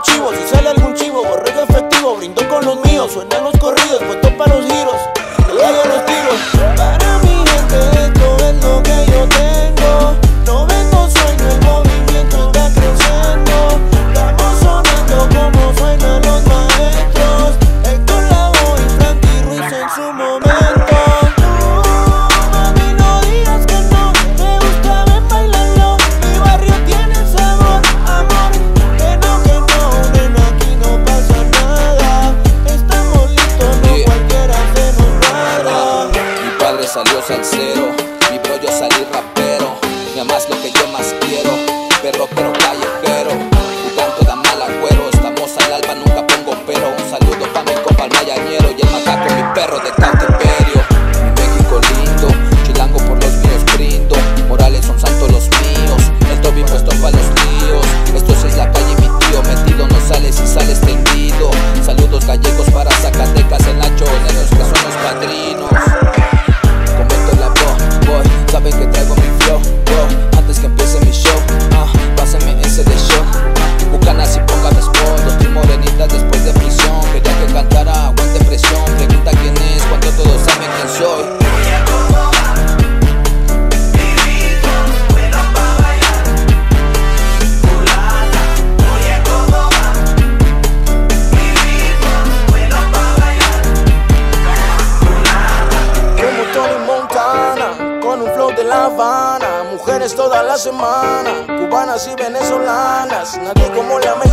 chivo, si sale algún chivo, borrego efectivo, brindo con los míos, suenan los corridos, puesto para los giros, le doy a los tiros. Para mi gente esto es lo que yo tengo, no vendo sueño, el movimiento está creciendo, estamos sonando como suenan los maestros, Héctor Lavoe y Frankie Ruiz en su momento. Salió salsero, mi bro yo salí rapero. Mi mamá es lo que yo más quiero, perro pero callejero, jugando da mal agüero. Estamos al alba, nunca pongo pero. Un saludo pa' mi compa el mayañero y el macaco, mi perro de cautiverio. Mi México lindo, chilango por los míos brindo. Morales son santos los míos, el Toby puesto pa' los líos. Esto sí es la calle, mi tío metido no sale si sales tendido. Saludos gallegos para Zacatecas, el Nacho, nenos que son los padrinos. Saben que traigo mi flow, bro, antes que empiece mi show. Pásenme ese de show. Bucanas y póngame spot. Estoy morenita después de prisión. Quería que cantara, aguante presión. Pregunta quién es cuando todos saben quién soy. De La Habana, mujeres toda la semana, cubanas y venezolanas, nadie como la